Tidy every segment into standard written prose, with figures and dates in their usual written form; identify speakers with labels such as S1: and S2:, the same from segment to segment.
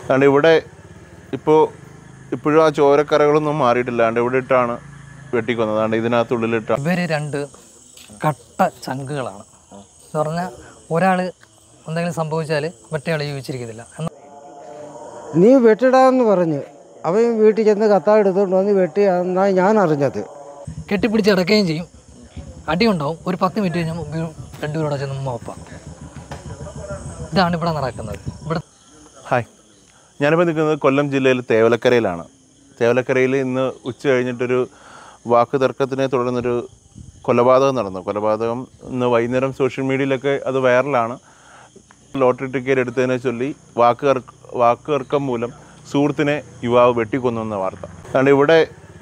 S1: അതുകൊണ്ട് ഇവിടെ ഇപ്പോഴും ആ ചോരക്കറകളൊന്നും മാറിയിട്ടില്ല. അതുകൊണ്ട് ഇവിടെ ഇട്ടാണ് വെട്ടിക്കൊന്നത്. അതുകൊണ്ട് ഇതിനകത്തുള്ളിലിട്ടാണ്.
S2: ഇവർ രണ്ട് കട്ട ചങ്കുകളാണ് എന്ന് പറഞ്ഞാൽ ഒരാൾ എന്തെങ്കിലും സംഭവിച്ചാൽ മറ്റേയാൾ ജീവിച്ചിരിക്കുന്നില്ല.
S3: നീ വെട്ടിടാന്ന് പറഞ്ഞ് അവൻ വീട്ടിൽ ചെന്ന് കത്താടെടുത്തോണ്ട് വന്ന് വെട്ടി എന്നാണ് ഞാൻ അറിഞ്ഞത്.
S2: കെട്ടിപ്പിടിച്ച് അടക്കുകയും ചെയ്യും, അടിയുണ്ടാവും. ഒരു 10 മിനിറ്റ് കഴിഞ്ഞാൽ രണ്ടുപേരോടെ ചെന്ന് നോക്കാം. ഇതാണ് ഇവിടെ നടക്കുന്നത്.
S1: ഹായ്, ഞാനിപ്പോൾ നിൽക്കുന്നത് കൊല്ലം ജില്ലയിൽ തേവലക്കരയിലാണ്. തേവലക്കരയിൽ ഇന്ന് ഉച്ച കഴിഞ്ഞിട്ടൊരു വാക്ക് തർക്കത്തിനെ തുടർന്നൊരു കൊലപാതകം നടന്നു. കൊലപാതകം ഇന്ന് വൈകുന്നേരം സോഷ്യൽ മീഡിയയിലൊക്കെ അത് വൈറലാണ്. ലോട്ടറി ടിക്കറ്റ് എടുത്തതിനെ ചൊല്ലി വാക്ക് തർക്കം മൂലം സുഹൃത്തിനെ യുവാവ് വെട്ടിക്കൊന്നു എന്ന വാർത്ത. അതുകൊണ്ട് ഇവിടെ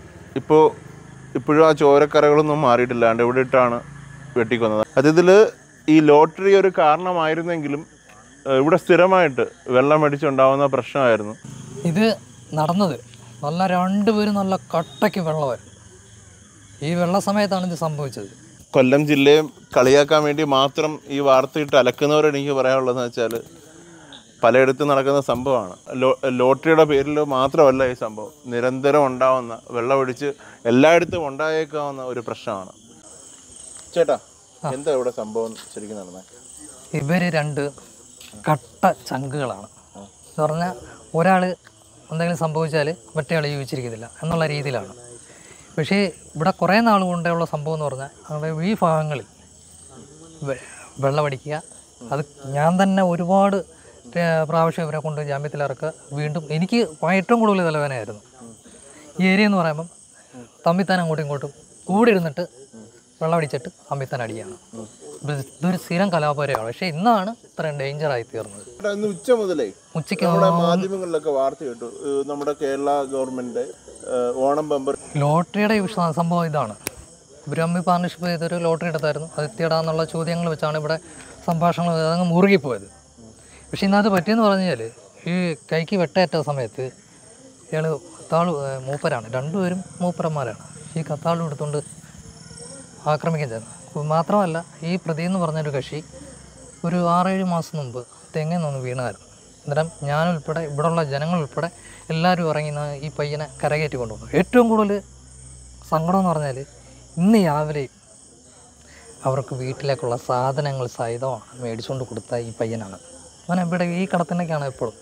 S1: ഇപ്പോഴും ആ ചോരക്കറകളൊന്നും മാറിയിട്ടില്ല. അതുകൊണ്ട് ഇവിടെ ഇട്ടാണ് വെട്ടിക്കൊന്നത്. അതിൽ ഈ ലോട്ടറി ഒരു കാരണമായിരുന്നെങ്കിലും ഇവിടെ സ്ഥിരമായിട്ട് വെള്ളം അടിച്ചുണ്ടാകുന്ന പ്രശ്നമായിരുന്നു.
S2: ഇത് നടന്നത് രണ്ടുപേരും നല്ല കട്ടയ്ക്ക് വെള്ളമായിരുന്നു. ഈ വെള്ള സമയത്താണ് ഇത് സംഭവിച്ചത്.
S1: കൊല്ലം ജില്ലയെ കളിയാക്കാൻ വേണ്ടി മാത്രം ഈ വാർത്തയിട്ട് അലക്കുന്നവരോട് എനിക്ക് പറയാനുള്ളതെന്ന് വെച്ചാൽ പലയിടത്തും നടക്കുന്ന സംഭവമാണ്. ലോട്ടറിയുടെ പേരിൽ മാത്രമല്ല ഈ സംഭവം, നിരന്തരം ഉണ്ടാവുന്ന വെള്ളമൊഴിച്ച് എല്ലായിടത്തും ഉണ്ടായേക്കാവുന്ന ഒരു പ്രശ്നമാണ്. ചേട്ടാ, എന്താ ഇവിടെ സംഭവം ശരിക്കും നടന്നത്?
S2: ഇവർ രണ്ട് കട്ട ചങ്കുകളാണ് എന്ന് പറഞ്ഞാൽ ഒരാൾ എന്തെങ്കിലും സംഭവിച്ചാൽ മറ്റേയാൾ ജീവിച്ചിരിക്കുന്നില്ല എന്നുള്ള രീതിയിലാണ്. പക്ഷേ ഇവിടെ കുറേ നാൾ കൊണ്ടുള്ള സംഭവം എന്ന് പറഞ്ഞാൽ ഈ ഭാഗങ്ങളിൽ വെള്ളമടിക്കുക, അത് ഞാൻ തന്നെ ഒരുപാട് പ്രാവശ്യം ഇവരെ കൊണ്ട് ജാമ്യത്തിലിറക്കുക. വീണ്ടും എനിക്ക് ഏറ്റവും കൂടുതൽ തലവേദനയായിരുന്നു. ഈ ഏരിയ എന്ന് പറയുമ്പം തമ്മിത്താൻ അങ്ങോട്ടും ഇങ്ങോട്ടും കൂടി ഇരുന്നിട്ട് വെള്ളമടിച്ചിട്ട് തമ്മിത്താൻ അടിയാണ്. ഇതൊരു സ്ഥിരം കലാപരമാണ്. പക്ഷേ ഇന്നാണ് ഇത്രയും ഡേഞ്ചറായി തീർന്നത്.
S1: ഉച്ച മുതലേ ഉച്ചയ്ക്ക് മാധ്യമങ്ങളിലൊക്കെ വാർത്ത കേട്ടു, നമ്മുടെ കേരള ഗവൺമെന്റ് ഓണം ബമ്പർ
S2: ലോട്ടറിയുടെ സംഭവം ഇതാണ്. ബ്രഹ്മി പാർട്ണർഷിപ്പ് ചെയ്തൊരു ലോട്ടറി എടുത്തായിരുന്നു. അത് എത്തിയിടാന്നുള്ള ചോദ്യങ്ങൾ വെച്ചാണ് ഇവിടെ സംഭാഷണങ്ങൾ അതങ്ങ് മുറുകിപ്പോയത്. പക്ഷേ ഇന്നത് പറ്റിയെന്ന് പറഞ്ഞാൽ ഈ കൈക്ക് വെട്ടേറ്റ സമയത്ത് ഇയാൾ മൂപ്പരാണ്, രണ്ടുപേരും മൂപ്പരന്മാരാണ്. ഈ കത്താളും എടുത്തുകൊണ്ട് ആക്രമിക്കാൻ ചേർന്നു. മാത്രമല്ല ഈ പ്രതി എന്ന് പറഞ്ഞൊരു കക്ഷി ഒരു 6-7 മാസം മുമ്പ് തെങ്ങിൽ നിന്ന് വീണായിരുന്നു. അന്നേരം ഞാനുൾപ്പെടെ ഇവിടെയുള്ള ജനങ്ങളുൾപ്പെടെ എല്ലാവരും ഇറങ്ങി ഈ പയ്യനെ കരകയറ്റി കൊണ്ടുപോകുന്നു. ഏറ്റവും കൂടുതൽ സങ്കടം എന്ന് പറഞ്ഞാൽ ഇന്ന് രാവിലെ അവർക്ക് വീട്ടിലേക്കുള്ള സാധനങ്ങൾ സഹിതമാണ് മേടിച്ചുകൊണ്ട് കൊടുത്ത ഈ പയ്യനാണ്. അവൻ ഇവിടെ ഈ കടത്തിനൊക്കെയാണ് എപ്പോഴും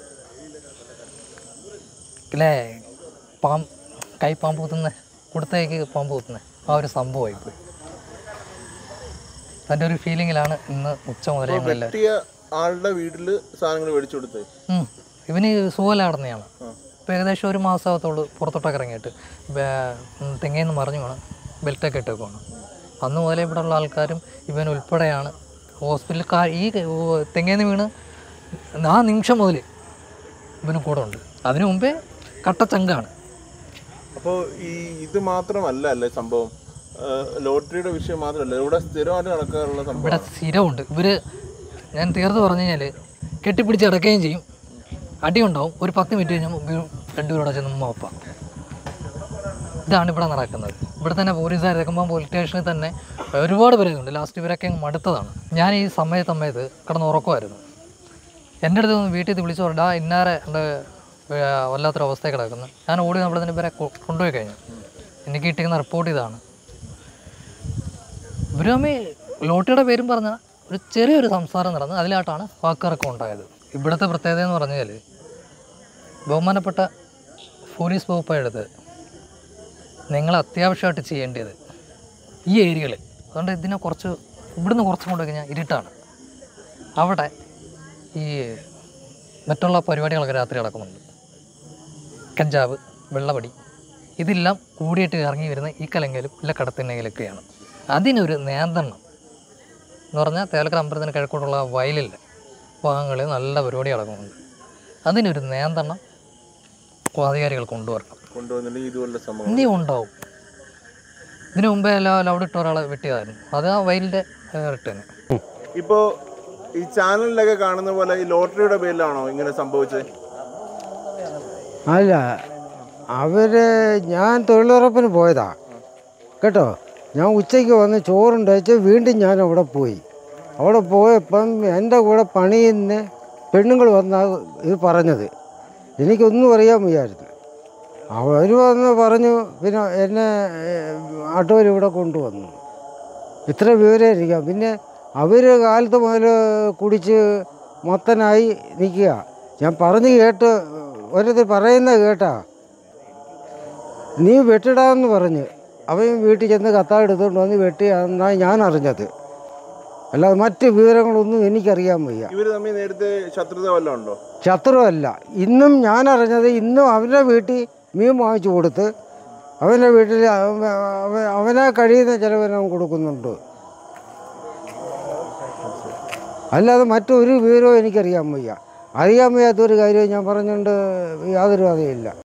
S2: അല്ലേ കൈ പാമ്പ് കുത്തുന്നത്, കൊടുത്തേക്ക് പാമ്പ് കുത്തുന്നത്, ആ ഒരു സംഭവമായിപ്പോയി. അതിൻ്റെ ഒരു ഫീലിങ്ങിലാണ് ഇന്ന് ഉച്ച മുതലേ
S1: ആളുടെ വീട്ടിൽ സാധനങ്ങൾ മേടിച്ചു കൊടുത്തത്.
S2: ഇവന് സുഖലാടുന്നതാണ്. ഇപ്പോൾ ഏകദേശം 1 മാസത്തോട് പുറത്തോട്ടൊക്കെ ഇറങ്ങിയിട്ട് തെങ്ങേന്ന് മറിഞ്ഞു വേണം ബെൽറ്റൊക്കെ ഇട്ടേക്കുവാണ്. അന്ന് മുതലേ ഇവിടെ ഉള്ള ആൾക്കാരും ഇവൻ ഉൾപ്പെടെയാണ് ഹോസ്പിറ്റലിൽ ഈ തെങ്ങേന്ന് വീണ് ആ നിമിഷം മുതൽ ഇവന് കൂടെ ഉണ്ട്. അതിനു മുമ്പേ കട്ടച്ചങ്കാണ്.
S1: അപ്പോൾ ഇത് മാത്രമല്ല അല്ലേ സംഭവം, ലോട്ടറിയുടെ വിഷയം മാത്രമല്ല, ഇവിടെ സ്ഥിരമായിട്ട് നടക്കാറുള്ള സംഭവം.
S2: ഇവിടെ സ്ഥിരമുണ്ട്. ഞാൻ തീർത്ത് പറഞ്ഞു കഴിഞ്ഞാൽ കെട്ടിപ്പിടിച്ച് അടക്കുകയും ചെയ്യും, അടിയുണ്ടാവും. ഒരു 10 മിനിറ്റ് കഴിഞ്ഞാൽ രണ്ടുപേരോടെ ചെന്ന് നോക്കാം. ഇതാണ് ഇവിടെ നടക്കുന്നത്. ഇവിടെ തന്നെ പോലീസുകാർ ഇറക്കുമ്പോൾ പോലീസ് സ്റ്റേഷനിൽ തന്നെ ഒരുപാട് പേരുണ്ട്. ലാസ്റ്റ് ഇവരൊക്കെ മടുത്തതാണ്. ഞാൻ ഈ സമയത്ത് കിടന്ന് ഉറക്കമായിരുന്നു. എൻ്റെ അടുത്ത് നിന്ന് വീട്ടിൽ നിന്ന് വിളിച്ചു പറഞ്ഞാൽ ഇന്നാരെ എൻ്റെ വല്ലാത്തൊരവസ്ഥയിൽ കിടക്കുന്നു. ഞാൻ ഓടി നമ്മളതിന് ഇവരെ കൊണ്ടുപോയി കഴിഞ്ഞു. എനിക്ക് കിട്ടിയിരുന്ന റിപ്പോർട്ട് ഇതാണ്. ഇവരുമേ ലോട്ടറിയുടെ പേരും പറഞ്ഞാൽ ഒരു ചെറിയൊരു സംസാരം നടന്ന് അതിലായിട്ടാണ് വാക്കിറക്കം ഉണ്ടായത്. ഇവിടുത്തെ പ്രത്യേകത എന്ന് പറഞ്ഞാൽ ബഹുമാനപ്പെട്ട പോലീസ് വകുപ്പായെടുത്ത് നിങ്ങൾ അത്യാവശ്യമായിട്ട് ചെയ്യേണ്ടത് ഈ ഏരിയകളിൽ, അതുകൊണ്ട് ഇവിടുന്ന് കുറച്ചും കൊണ്ട് കഴിഞ്ഞാൽ ഇരുട്ടാണ്. അവിടെ ഈ മറ്റുള്ള പരിപാടികളൊക്കെ രാത്രി നടക്കുന്നുണ്ട്. കഞ്ചാവ്, വെള്ളപടി, ഇതെല്ലാം കൂടിയിട്ട് ഇറങ്ങി വരുന്ന ഈ കലങ്കയിലും ഇല്ല കടത്തിനെങ്കിലൊക്കെയാണ്. അതിനൊരു നിയന്ത്രണം എന്ന് പറഞ്ഞാൽ തേലക്കര അമ്പലത്തിന് കിഴക്കോട്ടുള്ള വയലിലെ ഭാഗങ്ങളിൽ നല്ല പരിപാടി നടക്കുന്നുണ്ട്. അതിനൊരു നിയന്ത്രണം അധികാരികൾ കൊണ്ടുവരണം. ഇനി ഉണ്ടാവും. ഇതിനു മുമ്പേ ലൗഡ് ഇട്ട ഒരാളെ വെട്ടിയതായിരുന്നു. അത് ആ വയലിൻ്റെ റിട്ടേന്.
S1: ഇപ്പോൾ ഈ ചാനലിലൊക്കെ കാണുന്ന പോലെ ഈ ലോട്ടറിയുടെ പേരിലാണോ ഇങ്ങനെ സംഭവിച്ചത്?
S3: അല്ല, ഞാൻ തൊഴിലുറപ്പിന് പോയതാ കേട്ടോ. ഞാൻ ഉച്ചയ്ക്ക് വന്ന് ചോറുണ്ടയച്ച് വീണ്ടും ഞാൻ അവിടെ പോയി. അവിടെ പോയപ്പം എൻ്റെ കൂടെ പണിയുന്ന പെണ്ണുങ്ങൾ വന്നാ ഇത് പറഞ്ഞത്. എനിക്കൊന്നും അറിയാൻ വയ്യായിരുന്നു. അവർ വന്ന് പറഞ്ഞു, പിന്നെ എന്നെ ആട്ടോയിൽ ഇവിടെ കൊണ്ടുവന്നു. ഇത്ര വിവരം ഇരിക്കാം. പിന്നെ അവർ കാലത്ത് മുതൽ കുടിച്ച് മൊത്തനായി നിൽക്കുക. ഞാൻ പറഞ്ഞ് കേട്ട് ഓരോരുത്തർ പറയുന്നത് കേട്ടാ, നീ വെട്ടിടാമെന്ന് പറഞ്ഞ് അവൻ വീട്ടിൽ ചെന്ന് കത്താടെടുത്തുകൊണ്ട് വന്ന് വെട്ടി എന്നാണ് ഞാൻ അറിഞ്ഞത്. അല്ലാതെ മറ്റ് വിവരങ്ങളൊന്നും എനിക്കറിയാൻ വയ്യ.
S1: ഇവർ തമ്മിൽ നേരത്തെ ശത്രുത വല്ലതും ഉണ്ടോ?
S3: ശത്രുവല്ല. ഇന്നും ഞാൻ അറിഞ്ഞത്, ഇന്നും അവൻ്റെ വീട്ടിൽ മീൻ വാങ്ങിച്ചു കൊടുത്ത് അവൻ്റെ വീട്ടിൽ അവനെ കഴിയുന്ന ചിലവനവൻ കൊടുക്കുന്നുണ്ട്. അല്ലാതെ മറ്റൊരു വിവരവും എനിക്കറിയാൻ വയ്യ. അറിയാൻ വയ്യാത്തൊരു കാര്യവും ഞാൻ പറഞ്ഞുകൊണ്ട് യാതൊരു കഥയില്ല.